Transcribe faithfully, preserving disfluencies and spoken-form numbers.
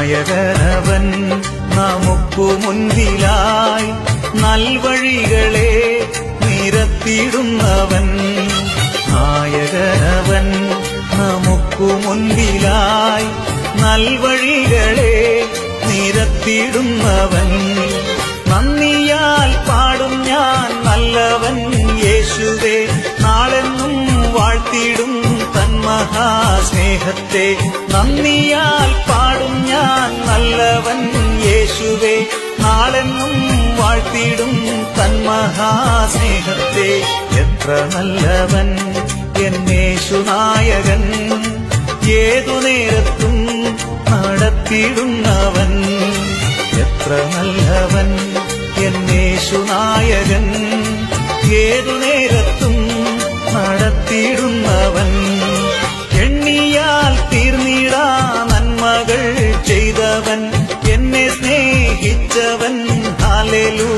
നായകനവൻ നമുക്കു മുൻപിലായി നൽവഴികളെ നിരത്തിയിടുന്നവൻ. നായകനവൻ നമുക്കു മുൻപിലായി നൽവഴികളെ നിരത്തിയിടുന്നവൻ. നന്ദിയാൽ പാടും ഞാൻ നല്ലവൻ യേശുവേ, നാളെന്നും വാഴ്ത്തിയിടും തൻ മഹാസ്നേഹത്തെ. നന്ദിയാൽ പാടും ഞാൻ നല്ലവൻ യേശുവേ, നാളെന്നും വാഴ്ത്തിയിടും തൻ മഹാസ്നേഹത്തെ. എത്ര നല്ലവൻ എന്നേശുനായകൻ, ഏതു നേരത്തും നടത്തിയിടുന്നവൻ. എത്ര നല്ലവൻ എന്നേശുനായകൻ, ഏതു നേരത്തും നടത്തിയിടുന്നവൻ. എണ്ണിയാൽ തീർന്നിടാ നന്മകൾ ചെയ്തവൻ, എന്നെ സ്നേഹിച്ചവൻ. ഹല്ലേലൂയ